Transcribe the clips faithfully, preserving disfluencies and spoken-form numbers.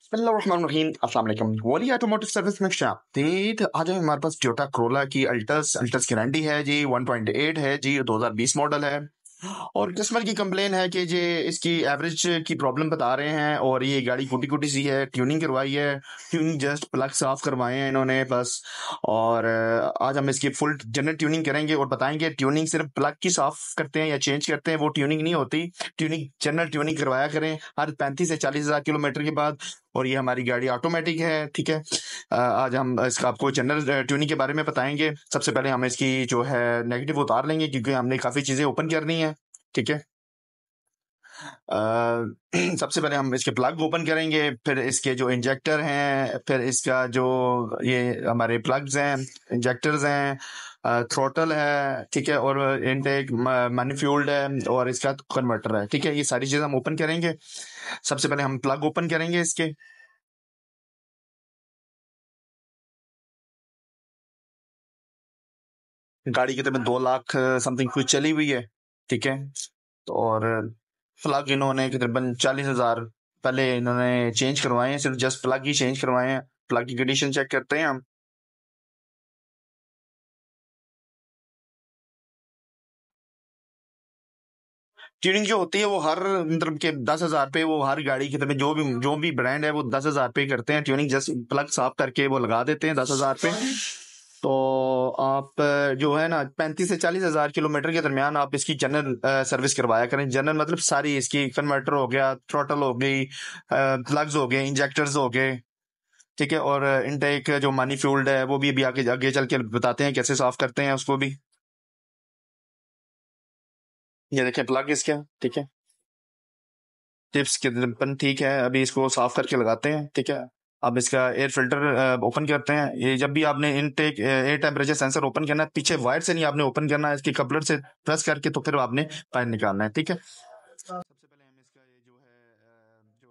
बिस्मिल्लाहिर्रहमानिर्रहीम अस्सलाम वालेकुम। वॉली ऑटोमोटिव सर्विस में शाब्दीद। आज है हमारे पास टोयोटा कोरोला की अल्टस अल्टस ग्रैंडी है जी, वन पॉइंट एट है जी, दो हज़ार बीस मॉडल है। और कस्टमर की कंप्लेन है कि जे इसकी एवरेज की प्रॉब्लम बता रहे हैं और ये गाड़ी कुटी कुटी सी है, ट्यूनिंग करवाई है, ट्यूनिंग जस्ट प्लग साफ करवाए हैं इन्होंने बस। और अ, आज हम इसकी फुल जनरल ट्यूनिंग करेंगे और बताएंगे ट्यूनिंग सिर्फ प्लग की साफ करते हैं या चेंज करते हैं, वो ट्यूनिंग नहीं होती। ट्यूनिंग जनरल ट्यूनिंग करवाया करें हर पैंतीस से चालीस हजार किलोमीटर के बाद। और ये हमारी गाड़ी ऑटोमेटिक है, ठीक है। अ, आज हम इसका आपको जनरल ट्यूनिंग के बारे में बताएंगे। सबसे पहले हम इसकी जो है नेगेटिव उतार लेंगे क्योंकि हमने काफ़ी चीज़ें ओपन करनी है, ठीक है। अ, सबसे पहले हम इसके प्लग ओपन करेंगे, फिर इसके जो इंजेक्टर हैं, फिर इसका जो ये हमारे प्लग्स हैं, इंजेक्टर्स हैं, थ्रोटल है, ठीक है, और इनटेक मैनिफ्यूल्ड है और इसका कन्वर्टर है, ठीक है। ये सारी चीज़ें हम ओपन करेंगे। सबसे पहले हम प्लग ओपन करेंगे इसके। गाड़ी की तकरीबन दो लाख समथिंग कुछ चली हुई है, ठीक है। तो और प्लग इन्होंने तकरीबन चालीस हजार पहले इन्होंने चेंज करवाए हैं, सिर्फ जस्ट प्लग ही चेंज करवाए हैं। प्लग की कंडीशन चेक करते हैं हम। ट्यूनिंग जो होती है वो हर मतलब के दस हजार पे, वो हर गाड़ी की तरफ जो भी जो भी ब्रांड है वो दस हजार पे करते हैं ट्यूनिंग, जस्ट प्लग साफ करके वो लगा देते हैं दस हजार पे। तो आप अ, जो है ना पैंतीस से चालीस हजार किलोमीटर के दरमियान आप इसकी जनरल सर्विस करवाया करें। जनरल मतलब सारी इसकी कन्वर्टर हो गया, थ्रोटल हो गई, प्लग्स हो गए, इंजेक्टर्स हो गए, ठीक है। और इनटेक जो मनी फ्यूल्ड है वो भी अभी आगे आगे चल के बताते हैं कैसे साफ करते हैं उसको भी। ये देखें प्लग इसका, ठीक है। टिप्स के दरपन ठीक है, अभी इसको साफ करके लगाते हैं, ठीक है। अब इसका एयर फिल्टर ओपन करते हैं। ये जब भी आपने intake air temperature sensor open करना है, पीछे वायर से नहीं आपने ओपन करना है, इसकी कपलर से प्रेस करके तो फिर आपने बाहर निकालना है, ठीक है। सबसे पहले हम इसका ये जो है अ, जो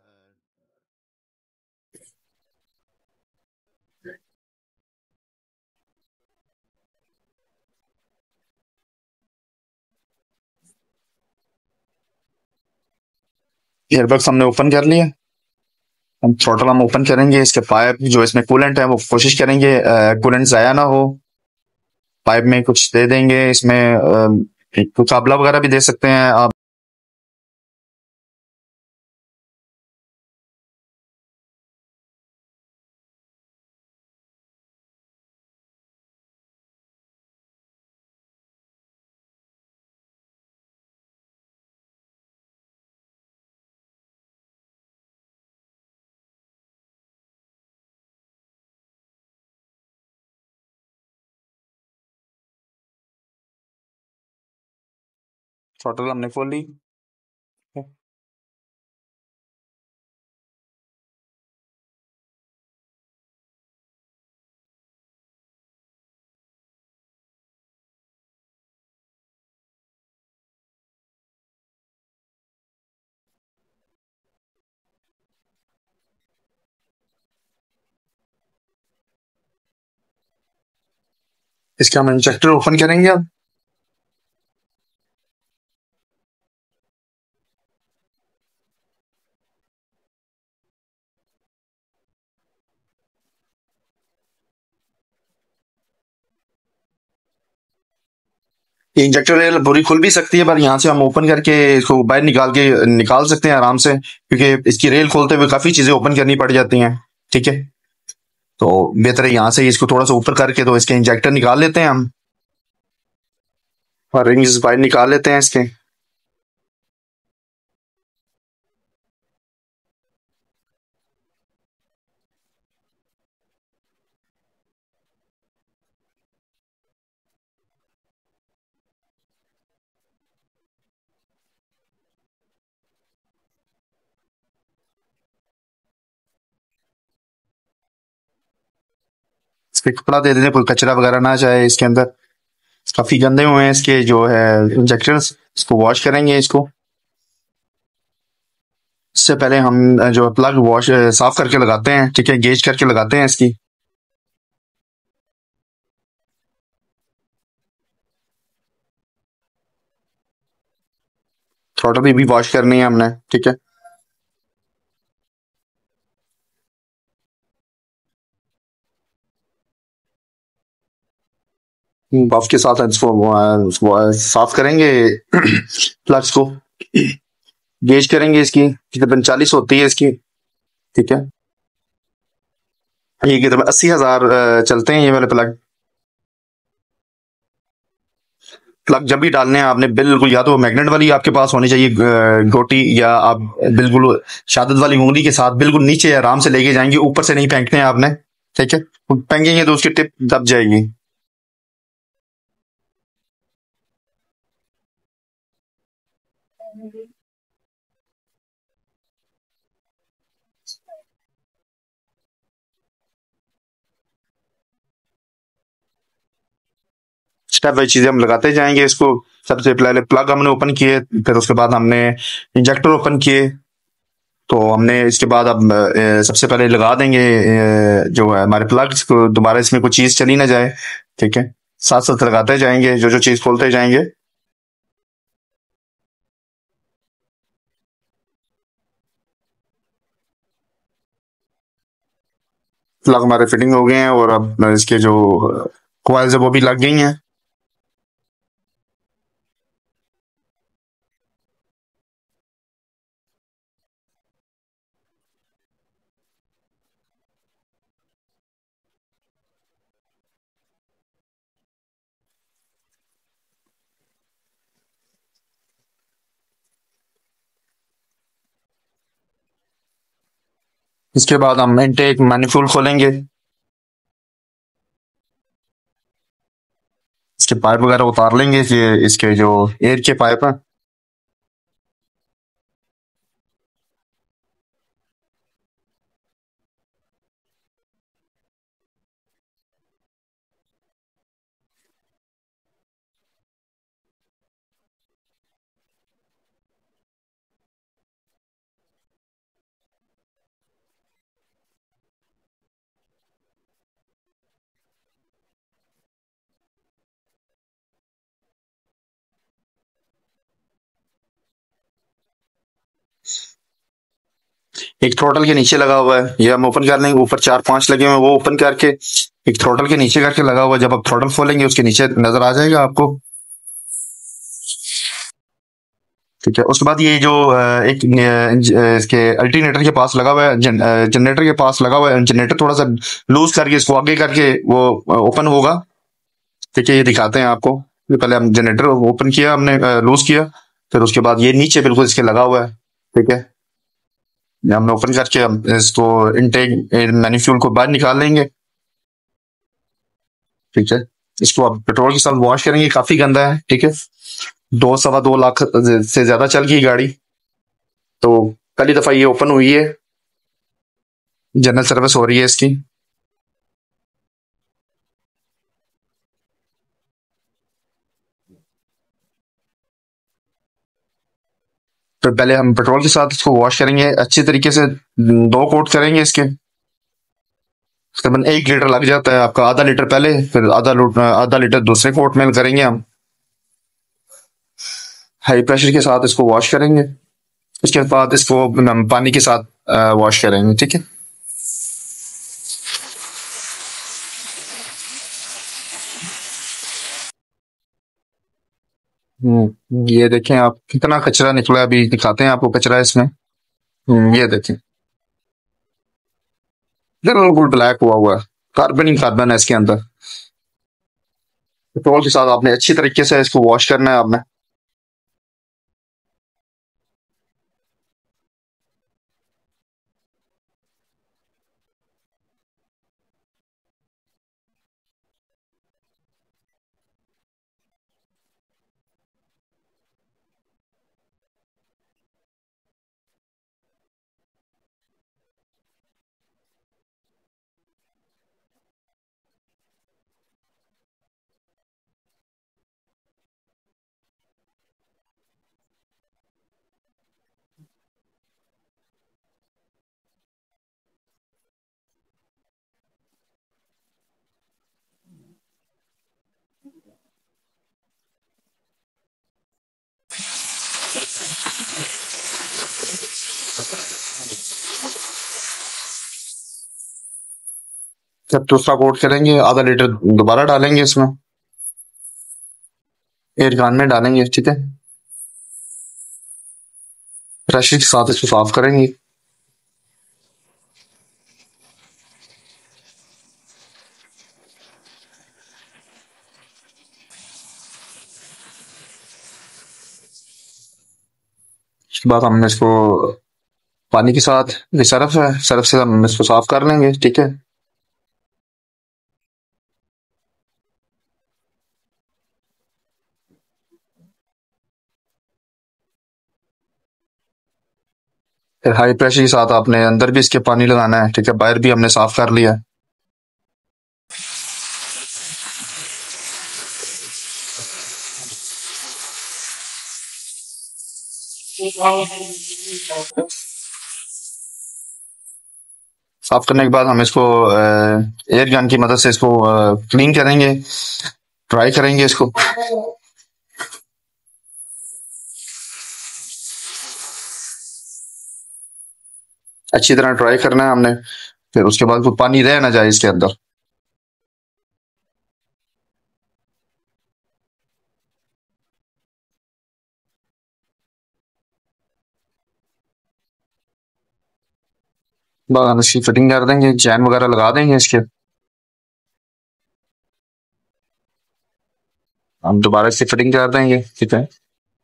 एयरबैग्स हमने ओपन कर लिया। हम थ्रोटल हम ओपन करेंगे, इसके पाइप जो इसमें कूलेंट है वो कोशिश करेंगे कूलेंट जाया ना हो। पाइप में कुछ दे देंगे इसमें, अ, कुछ आंवला वगैरह भी दे सकते हैं आप। थ्रोटल हमने खोल ली। इसके हम इंजेक्टर ओपन करेंगे अब। ये इंजेक्टर रेल पूरी खुल भी सकती है, पर यहाँ से हम ओपन करके इसको बाहर निकाल के निकाल सकते हैं आराम से, क्योंकि इसकी रेल खोलते हुए काफी चीजें ओपन करनी पड़ जाती हैं, ठीक है। तो बेहतर है यहाँ से इसको थोड़ा सा ऊपर करके तो इसके इंजेक्टर निकाल लेते हैं हम, और रिंग्स बाहर निकाल लेते हैं इसके। इस पे कपड़ा दे देते हैं, कोई कचरा वगैरह ना जाए इसके अंदर। काफी गंदे हुए हैं इसके जो है इंजेक्टर्स। इसको वॉश करेंगे इसको। इससे पहले हम अ, जो प्लग वॉश अ, साफ करके लगाते हैं, ठीक है, गेज करके लगाते हैं इसकी। थ्रोटल भी, भी वॉश करनी है हमने, ठीक है। बफ के साथ इसको अ, उसको अ, साफ करेंगे प्लग्स को, गेज करेंगे इसकी तकरीबन चालीस होती है इसकी। ठीक है, ये की तकरीबन अस्सी हजार अ, चलते हैं ये वाले प्लग। प्लग जब भी डालने हैं आपने बिल्कुल या तो मैग्नेट वाली आपके पास होनी चाहिए अ, गोटी, या आप बिल्कुल शहादत वाली उंगली के साथ बिल्कुल नीचे आराम से लेके जाएंगे, ऊपर से नहीं फेंकने हैं आपने। ठीक है, फेंकेंगे तो उसकी टिप दब जाएगी। स्टेप वाइज चीजें हम लगाते जाएंगे इसको। सबसे पहले प्लग हमने ओपन किए, फिर उसके बाद हमने इंजेक्टर ओपन किए। तो हमने इसके बाद अब अ, सबसे पहले लगा देंगे अ, जो है हमारे प्लग्स को, दोबारा इसमें कोई चीज चली ना जाए। ठीक है, साथ साथ लगाते जाएंगे जो जो चीज खोलते जाएंगे। प्लग हमारे फिटिंग हो गए हैं, और अब इसके जो क्वाइल्स है वो भी लग गई हैं। इसके बाद हम इनटेक मैनिफोल्ड खोलेंगे, इसके पाइप वगैरह उतार लेंगे, ये इसके जो एयर के पाइप हैं। एक थ्रोटल के नीचे लगा हुआ है, ये हम ओपन कर लेंगे, ऊपर चार पांच लगे हुए हैं वो ओपन करके, एक थ्रोटल के नीचे करके लगा हुआ है। जब आप थ्रोटल खोलेंगे उसके नीचे नजर आ जाएगा आपको। ठीक है, उसके बाद ये जो अ, एक अ, इसके अल्टरनेटर के पास लगा हुआ है, जन, जनरेटर के पास लगा हुआ है, जनरेटर थोड़ा सा लूज करके इसको आगे करके वो ओपन होगा। ठीक है, ये दिखाते हैं आपको। ये पहले हम जनरेटर ओपन किया, हमने लूज किया, फिर उसके बाद ये नीचे बिल्कुल इसके लगा हुआ है। ठीक है, ये हमने ओपन करके हम इसको इनटेक मैन्यूफ्यूल को बाहर निकाल लेंगे। ठीक है, इसको आप पेट्रोल के साथ वॉश करेंगे, काफी गंदा है। ठीक है, दो सवा दो लाख से ज्यादा चल गई गाड़ी, तो पहली दफा ये ओपन हुई है, जनरल सर्विस हो रही है इसकी। तो पहले हम पेट्रोल के साथ इसको वॉश करेंगे अच्छी तरीके से, दो कोट करेंगे इसके। तकरीबन एक लीटर लग जाता है आपका, आधा लीटर पहले, फिर आधा लो- आधा लीटर दूसरे कोट में करेंगे हम। हाई प्रेशर के साथ इसको वॉश करेंगे, उसके बाद इसको हम पानी के साथ वॉश करेंगे। ठीक है, हम्म, ये देखें आप कितना कचरा निकला है, अभी दिखाते हैं आपको कचरा इसमें। हम्म, ये देखें बिल्कुल ब्लैक हुआ हुआ है, कार्बन ही कार्बन है इसके अंदर। पेट्रोल के साथ आपने अच्छी तरीके से इसको वॉश करना है आपने। जब दूसरा कोट करेंगे, आधा लीटर दोबारा डालेंगे इसमें। एयर गन में डालेंगे, ठीक है। ब्रश के साथ इसको साफ करेंगे। उसके बाद हमने इसको पानी के साथ, ये सरफ है, सरफ से हम इसको साफ कर लेंगे, ठीक है। फिर हाई प्रेशर के साथ आपने अंदर भी इसके पानी लगाना है, ठीक है। बाहर भी हमने साफ कर लिया। साफ करने के बाद हम इसको एयर गन की मदद से इसको क्लीन करेंगे, ट्राई करेंगे इसको। अच्छी तरह ट्राई करना है हमने। फिर उसके बाद कोई पानी रह ना जाए इसके अंदर। बाद हम इसकी फिटिंग कर देंगे, चैन वगैरह लगा देंगे इसके। हम दोबारा इसकी फिटिंग कर देंगे, ठीक है।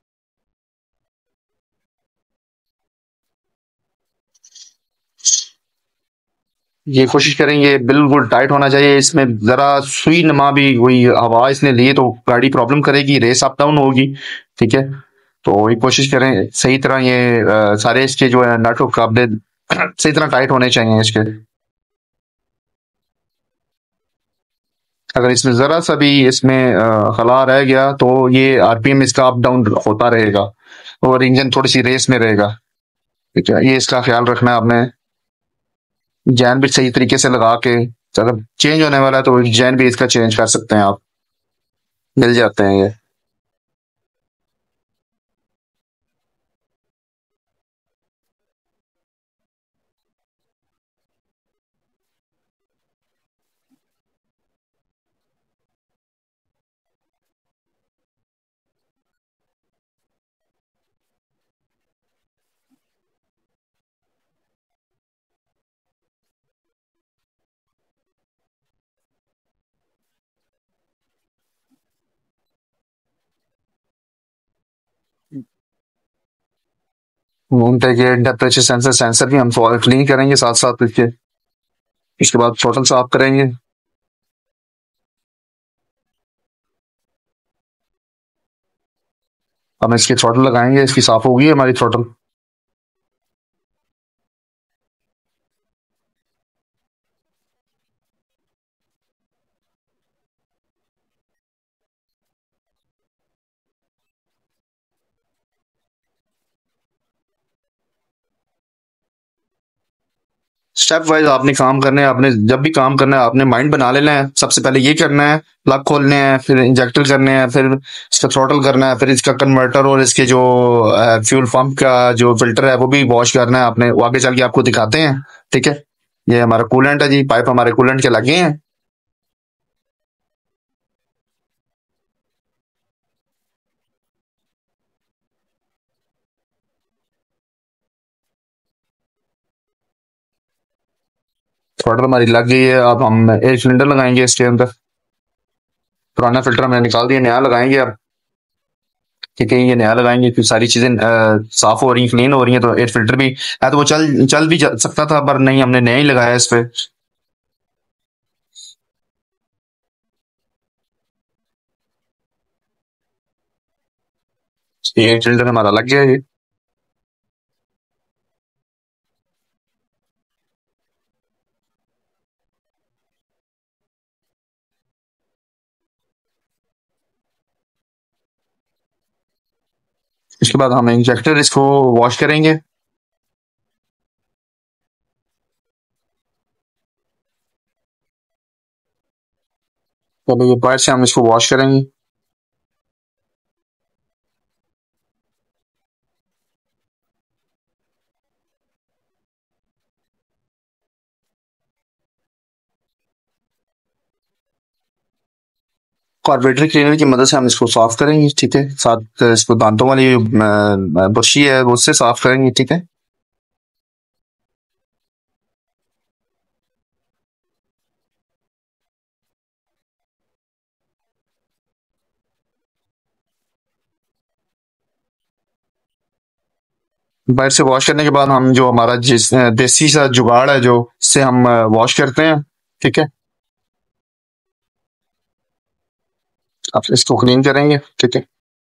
ये कोशिश करेंगे बिल्कुल टाइट होना चाहिए। इसमें जरा सुई नमा भी हुई हवा इसने ली तो गाड़ी प्रॉब्लम करेगी, रेस अप डाउन होगी, ठीक है। तो ये कोशिश करें सही तरह ये अ, सारे इसके जो है नट और काबले सही तरह टाइट होने चाहिए इसके। अगर इसमें जरा सा भी इसमें अ, खला रह गया तो ये आरपीएम इसका अप डाउन होता रहेगा और इंजन थोड़ी सी रेस में रहेगा, ठीक है। ये इसका ख्याल रखना है आपने। जैन भी सही तरीके से लगा के, अगर चेंज होने वाला है तो जैन भी इसका चेंज कर सकते हैं आप, मिल जाते हैं ये। मून टेक टेम्परेचर सेंसर सेंसर भी हम क्लीन करेंगे साथ साथ इसके। इसके बाद थ्रोटल साफ करेंगे। हम इसकी थ्रोटल लगाएंगे, इसकी साफ होगी हमारी थ्रोटल। स्टेप वाइज आपने काम करने हैं। आपने जब भी काम करना है आपने माइंड बना लेना है। सबसे पहले ये करना है, प्लग खोलने हैं, फिर इंजेक्टर करने हैं, फिर इसका थ्रोटल करना है, फिर इसका कन्वर्टर और इसके जो फ्यूल पंप का जो फिल्टर है वो भी वॉश करना है आपने। वो आगे चल के आपको दिखाते हैं, ठीक है। ये हमारा कूलेंट है जी, पाइप हमारे कूलेंट के लगे हैं। थ्रोटल हमारी लग गई है। अब हम एयर सिलेंडर लगाएंगे इसके अंदर। पुराना फिल्टर हमने निकाल दिया, नया लगाएंगे अब, ठीक है। ये नया लगाएंगे फिर सारी चीजें अ, साफ हो रही हैं, क्लीन हो रही हैं, तो एयर फिल्टर भी है तो वो चल चल भी जा सकता था, पर नहीं, हमने नया ही लगाया इस पे। एयर फिल्टर हमारा लग गया है। इसके बाद हम इंजेक्टर इसको वॉश करेंगे। पहले ये पाइप से हम इसको वॉश करेंगे। कार्बोरेटर क्लीनर की मदद से हम इसको साफ करेंगे, ठीक है। साथ इसको दांतों वाली अ, ब्रशी है वो उससे साफ करेंगे, ठीक है। बाहर से वॉश करने के बाद हम जो हमारा जिस अ, देसी सा जुगाड़ है जो इससे हम वॉश करते हैं, ठीक है। अब इसको क्लीन करेंगे, ठीक है।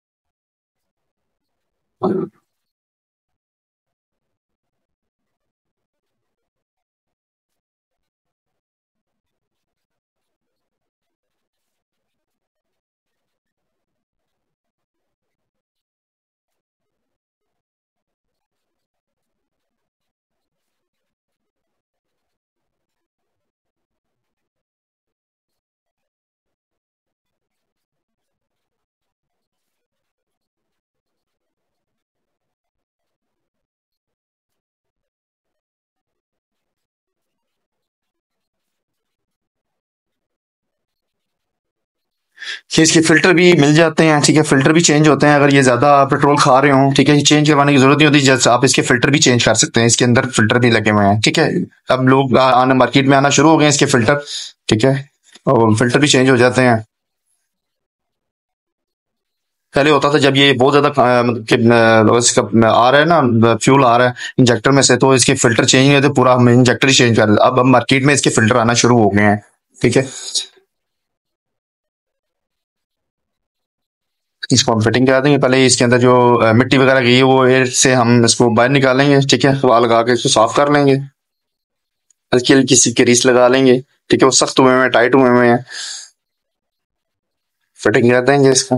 कि इसके फिल्टर भी मिल जाते हैं, ठीक है। फिल्टर भी चेंज होते हैं अगर ये ज्यादा पेट्रोल खा रहे हो, ठीक है। ये चेंज करवाने की जरूरत नहीं होती, जैसे आप इसके फिल्टर भी चेंज कर सकते हैं, इसके अंदर फिल्टर भी लगे हुए हैं, ठीक है। अब लोग आ- आना मार्केट में आना शुरू हो गए हैं इसके फिल्टर, ठीक है। और फिल्टर भी चेंज हो जाते हैं। पहले होता था जब ये बहुत ज्यादा अ, मतलब कि अ, इसका आ रहा है ना, फ्यूल आ रहा है इंजेक्टर में से, तो इसके फिल्टर चेंज नहीं होते, पूरा हम इंजेक्टर ही चेंज कर रहे हैं। अब हम मार्केट में इसके फिल्टर आना शुरू हो गए हैं, ठीक है। इसको हम फिटिंग करा देंगे। पहले इसके अंदर जो अ, मिट्टी वगैरह गई है वो एयर से हम इसको बाहर निकालेंगे, ठीक है। हवा लगा के इसको साफ कर लेंगे, हल्की हल्की सी ग्रीस लगा लेंगे, ठीक है। वो सख्त हुए हैं, टाइट हुए हुए हैं, फिटिंग कर देंगे इसका।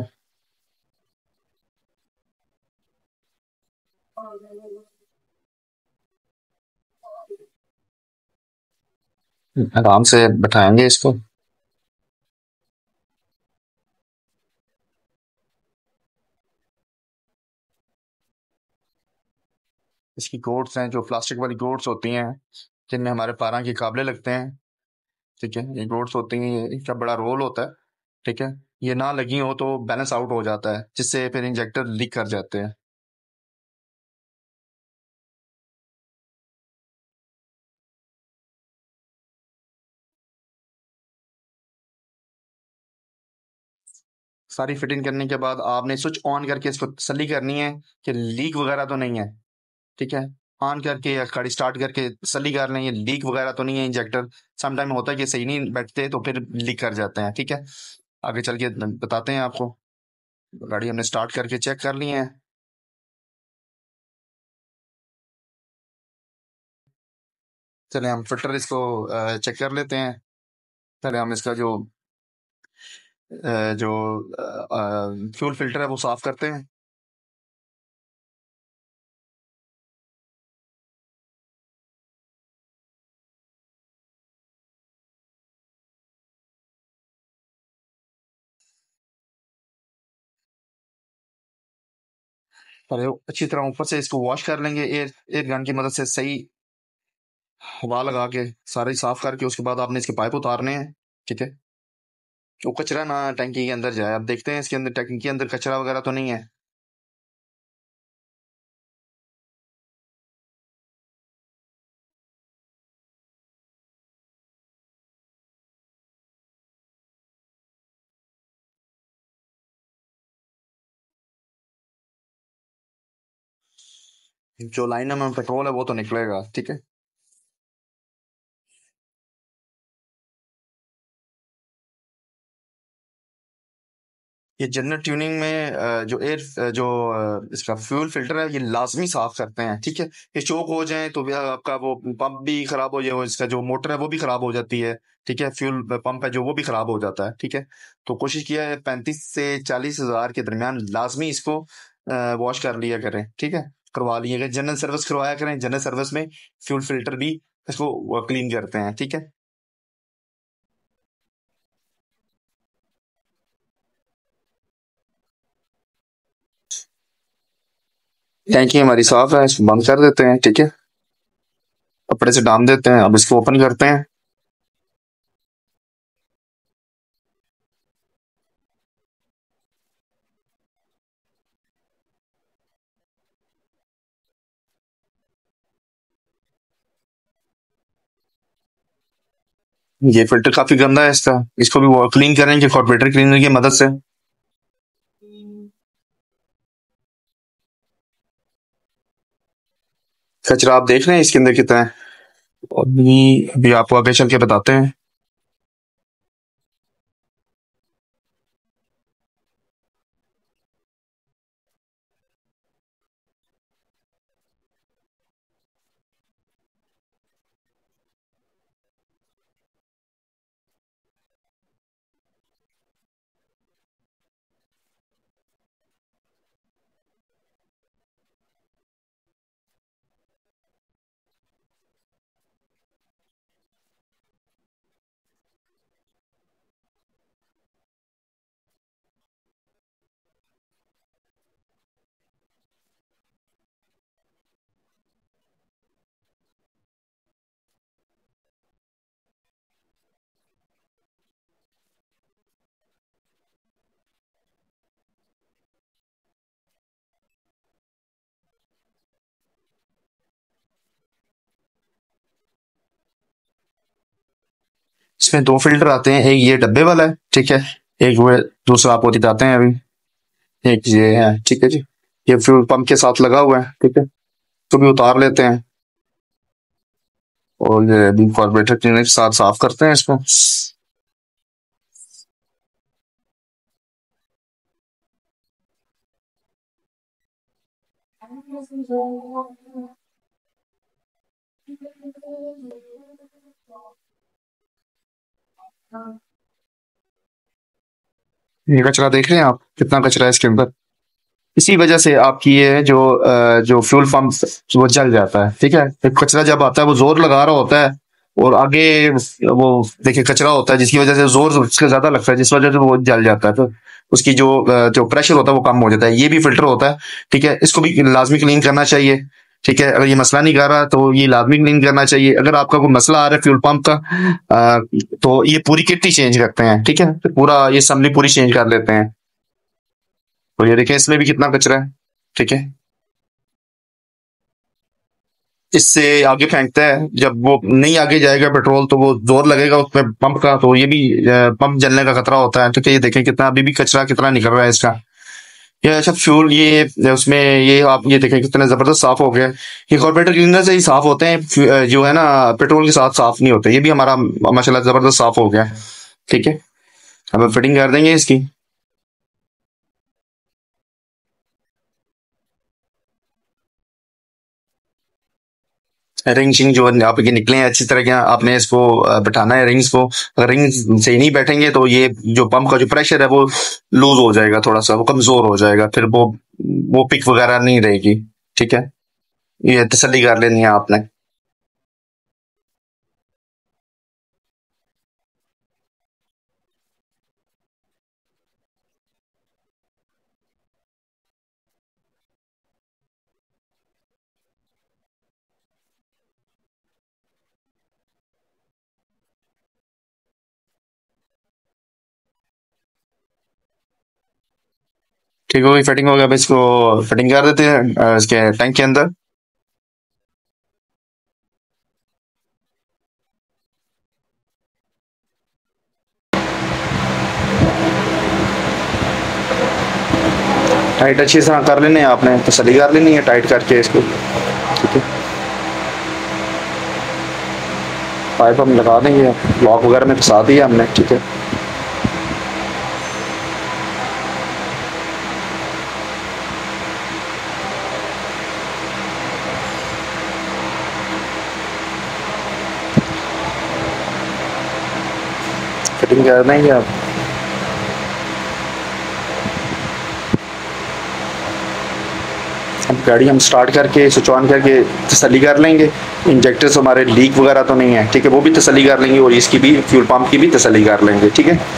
आराम से बैठाएंगे इसको। इसकी गोड्स हैं जो प्लास्टिक वाली गोड्स होती हैं, जिनमें हमारे पारा के काबले लगते हैं, ठीक है। ये गोड्स होती हैं, ये- इनका बड़ा रोल होता है, ठीक है। ये ना लगी हो तो बैलेंस आउट हो जाता है, जिससे फिर इंजेक्टर लीक कर जाते हैं। सारी फिटिंग करने के बाद आपने स्विच ऑन करके इसको तसल्ली करनी है कि लीक वगैरह तो नहीं है, ठीक है। ऑन करके या गाड़ी स्टार्ट करके तसल्ली कर लें ये लीक वगैरह तो नहीं है इंजेक्टर। सम टाइम होता है कि सही नहीं बैठते तो फिर लीक कर जाते हैं, ठीक है। आगे चल के बताते हैं आपको। गाड़ी हमने स्टार्ट करके चेक कर ली है। चले हम फिल्टर इसको चेक कर लेते हैं। पहले हम इसका जो अ, जो फ्यूल फिल्टर है वो साफ करते हैं। पहले वो अच्छी तरह ऊपर से इसको वॉश कर लेंगे एयर एयर गन की मदद से, सही हवा लगा के सारे साफ करके उसके बाद आपने इसके पाइप उतारने हैं, ठीक है। वो कचरा ना टैंकी के अंदर जाए। अब देखते हैं इसके अंदर टैंकी के अंदर कचरा वगैरह तो नहीं है। जो लाइन में पेट्रोल है वो तो निकलेगा, ठीक है। ये जनरल ट्यूनिंग में अ, जो एयर अ, जो अ, इसका फ्यूल फिल्टर है ये लाजमी साफ करते हैं, ठीक है। ये चोक हो जाए तो भी आपका वो पंप भी खराब हो जाए, वो इसका जो मोटर है वो भी खराब हो जाती है, ठीक है। फ्यूल पंप है जो वो भी खराब हो जाता है, ठीक है। तो कोशिश किया है पैंतीस से चालीस हजार के दरमियान लाजमी इसको वॉश कर लिया करें, ठीक है। करवा लिया करें, जनरल सर्विस करवाया करें। जनरल सर्विस में फ्यूल फिल्टर भी इसको क्लीन करते हैं, ठीक है। टैंकी हमारी साफ है, इसको बंद कर देते हैं, ठीक है। कपड़े से डाल देते हैं। अब इसको ओपन करते हैं। ये फिल्टर काफी गंदा है इसका, इसको भी वो क्लीन करेंगे कार्बोरेटर क्लीनर की मदद से। कचरा आप देख रहे हैं इसके अंदर कितना है, और भी अभी आपको आगे चल के बताते हैं। इसमें दो फिल्टर आते हैं, एक ये डब्बे वाला है, ठीक है, एक वो दूसरा आपको दिखाते हैं अभी, एक ये है, ठीक है जी। ये फ्यूल पंप के साथ लगा हुआ है, ठीक है, तो भी उतार लेते हैं और ये अभी कार्बोरेटर क्लीनर के साथ साफ करते हैं इसको। ये कचरा देख रहे हैं आप, कितना कचरा है इसके अंदर। इसी वजह से आपकी ये जो अ, जो फ्यूल पंप वो जल जाता है, ठीक है। एक कचरा जब आता है वो जोर लगा रहा होता है, और आगे वो देखिए कचरा होता है जिसकी वजह से जोर उसका ज्यादा लगता है, जिस वजह से वो जल जाता है, तो उसकी जो अ, जो प्रेशर होता है वो कम हो जाता है। ये भी फिल्टर होता है, ठीक है, इसको भी लाजमी क्लीन करना चाहिए, ठीक है। अगर ये मसला नहीं कर रहा तो ये लाजमी क्लीन करना चाहिए। अगर आपका कोई मसला आ रहा है फ्यूल पंप का, अ, तो ये पूरी किट ही चेंज करते हैं, ठीक है, फिर पूरा ये असम्बली पूरी चेंज कर लेते हैं। और ये देखें इसमें भी कितना कचरा है, ठीक है। इससे आगे फेंकता है, जब वो नहीं आगे जाएगा पेट्रोल तो वो जोर लगेगा उसमें पंप का, तो ये भी अ, पंप जलने का खतरा होता है, ठीक है। ये देखें कितना अभी भी कचरा कितना निकल रहा है इसका। ये अच्छा फ्यूल, ये उसमें ये आप ये देखें कितना जबरदस्त साफ हो गया। ये कॉर्पोरेटर क्लीनर से ही साफ होते हैं, फ्यू- अ, जो है ना, पेट्रोल के साथ साफ नहीं होते। ये भी हमारा माशाल्लाह जबरदस्त साफ हो गया, ठीक है। अब फिटिंग कर देंगे इसकी। रिंग शिंग जो आपके निकले हैं अच्छी तरह के, आपने इसको अ, बैठाना है रिंग्स को। अगर रिंग सही नहीं बैठेंगे तो ये जो पंप का जो प्रेशर है वो लूज हो जाएगा, थोड़ा सा वो कमजोर हो जाएगा, फिर वो वो पिक वगैरह नहीं रहेगी, ठीक है। ये तसल्ली कर लेनी है आपने। ठीक हो गई, फिटिंग हो गया। अब इसको फिटिंग कर देते हैं अ, इसके टैंक के अंदर। टाइट अच्छी तरह कर लेने हैं आपने, तसल्ली कर लेनी है टाइट करके इसको, ठीक है। पाइप हम लगा देंगे, ब्लॉक वगैरह में फंसा दिया हमने, ठीक है। फिटिंग कर देंगे आप। अब गाड़ी हम स्टार्ट करके स्विच ऑन करके तसल्ली कर लेंगे, इंजेक्टर्स हमारे लीक वगैरह तो नहीं है, ठीक है, वो भी तसल्ली कर लेंगे, और इसकी भी फ्यूल पंप की भी तसल्ली कर लेंगे, ठीक है।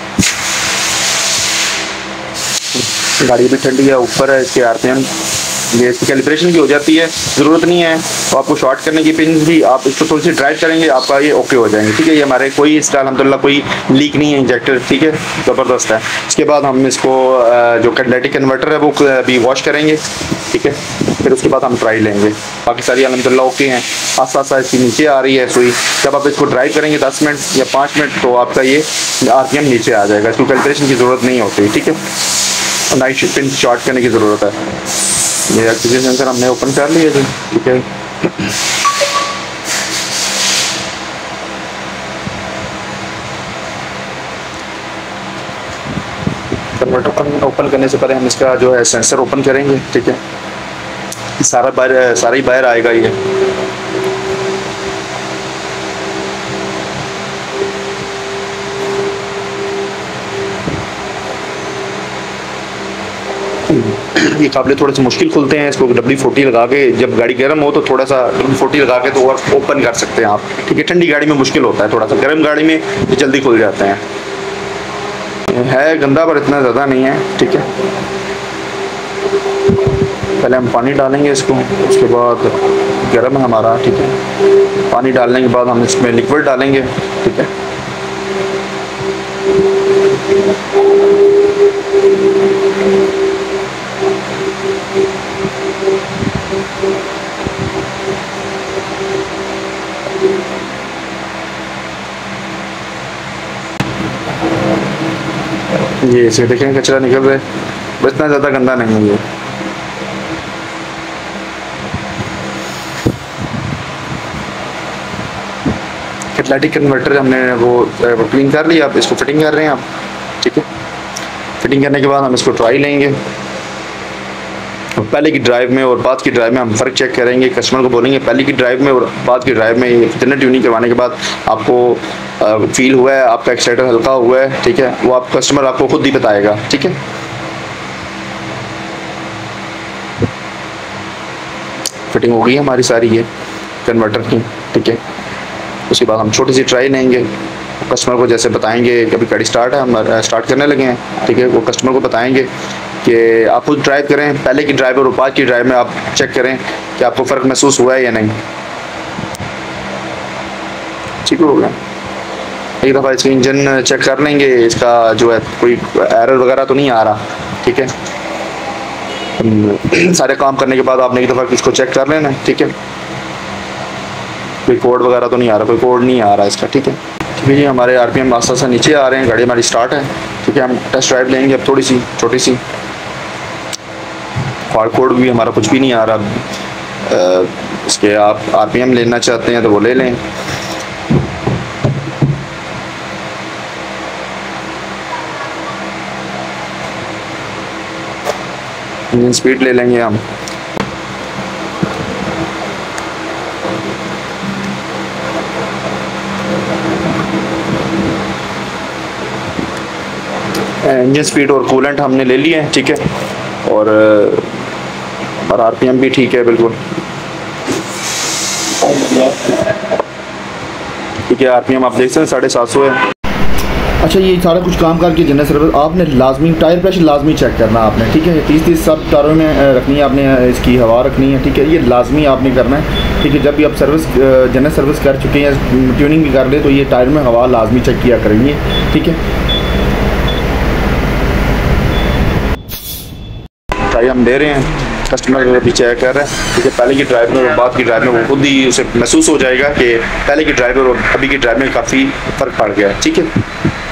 गाड़ी भी ठंडी है, ऊपर है इसके आरपीएम ये इसकी कैलिब्रेशन की हो जाती है, ज़रूरत नहीं है तो आपको शॉर्ट करने की। पिन भी आप इसको थोड़ी सी ड्राइव करेंगे, आपका ये ओके हो जाएंगे। ठीक है, ये हमारे कोई इसका अल्हम्दुलिल्लाह कोई लीक नहीं है इंजेक्टर। ठीक है, ज़बरदस्त है। इसके बाद हम इसको जो कैटलिटिक कन्वर्टर है वो भी वॉश करेंगे। ठीक है, फिर उसके बाद हम ट्राई लेंगे। बाकी सारी अल्हम्दुलिल्लाह ओके हैं। आस्ता आस्ता इसकी नीचे आ रही है सुई। जब आप इसको ड्राइव करेंगे दस मिनट या पाँच मिनट तो आपका ये आर पी एम नीचे आ जाएगा। इसको कैलिब्रेशन की ज़रूरत नहीं होती। ठीक है, नाइट पिन शॉर्ट करने की ज़रूरत है। ये ऑक्सीजन सेंसर हमने ओपन कर लिया जी। ठीक है, कन्वर्टर ओपन करने से पहले हम इसका जो है सेंसर ओपन करेंगे। ठीक है, सारा बाहर सारा ही बाहर आएगा ये। ये काबले थोड़े से मुश्किल खुलते हैं। इसको डब्ल्यू फोर्टी लगा के, जब गाड़ी गर्म हो तो थोड़ा सा डब्ल्यू फोर्टी लगा के तो और ओपन कर सकते हैं आप। ठीक है, ठंडी गाड़ी में मुश्किल होता है थोड़ा सा, गर्म गाड़ी में ये जल्दी खुल जाते हैं। है गंदा पर इतना ज़्यादा नहीं है। ठीक है, पहले हम पानी डालेंगे इसको, उसके बाद गर्म है हमारा। ठीक है, पानी डालने के बाद हम इसमें लिक्विड डालेंगे। ठीक है, ये इसे देखें कचरा निकल रहा है, बस इतना ज़्यादा गंदा नहीं है ये। कैटलिटिक कन्वर्टर हमने वो क्लीन कर लिया, अब इसको फिटिंग कर रहे हैं आप। ठीक है, फिटिंग करने के बाद हम इसको ट्राई लेंगे। पहले की ड्राइव में और बाद की ड्राइव में हम फ़र्क चेक करेंगे। कस्टमर को बोलेंगे पहले की ड्राइव में और बाद की ड्राइव में कितने ट्यूनिंग करवाने के बाद आपको फील हुआ है, आपका एक्सीलेटर हल्का हुआ है। ठीक है, वो आप कस्टमर आपको खुद ही बताएगा। ठीक है, फिटिंग हो गई है हमारी सारी ये कन्वर्टर की। ठीक है, उसके बाद हम छोटी सी ट्राई लेंगे। कस्टमर को जैसे बताएंगे कि अभी गाड़ी स्टार्ट है, हम स्टार्ट करने लगे हैं। ठीक है, वो कस्टमर को बताएंगे कि आप खुद ड्राइव करें, पहले की ड्राइव और बाद की ड्राइव में आप चेक करें कि आपको फ़र्क महसूस हुआ है या नहीं। ठीक हो गया, एक दफ़ा इसका इंजन चेक कर लेंगे, इसका जो है कोई एरर वगैरह तो नहीं आ रहा। ठीक है, सारे काम करने के बाद आपने एक दफ़ा इसको चेक कर लेना। ठीक है, कोई कोड वगैरह तो नहीं आ रहा, कोई कोड नहीं आ रहा इसका। ठीक है, ठीक है जी, हमारे आर पी एम आस्ता आस्ता नीचे आ रहे हैं, गाड़ी हमारी स्टार्ट है। ठीक है, हम टेस्ट ड्राइव लेंगे अब, थोड़ी सी छोटी सी। फॉल्ट कोड भी हमारा कुछ भी नहीं आ रहा। आ, इसके आप आर पी एम लेना चाहते हैं तो वो ले लें। इंजन स्पीड ले लेंगे हम। इंजन स्पीड और कूलेंट हमने ले लिए हैं। ठीक है, और और आर पी एम भी ठीक है बिल्कुल। ठीक है, आर पी एम आप देख सकते हैं साढ़े सात सौ है। अच्छा, ये सारा कुछ काम करके जनरल सर्विस आपने लाजमी टायर प्रेशर लाजमी चेक करना आपने। ठीक है, तीस तीस सब टायरों में रखनी है आपने, इसकी हवा रखनी है। ठीक है, ये लाजमी आपने करना है। ठीक है, जब भी आप सर्विस जनरल सर्विस कर चुके हैं, ट्यूनिंग भी कर ले, तो ये टायर में हवा लाजमी चेक किया करेंगे। ठीक है, ट्राई हम दे रहे हैं, कस्टमर भी चेक कर रहे हैं। ठीक है, पहले की ड्राइव में और बाद की ड्राइव में वो खुद ही उसे महसूस हो जाएगा कि पहले की ड्राइव और अभी की ड्राइव में काफ़ी फ़र्क पड़ गया है। ठीक है।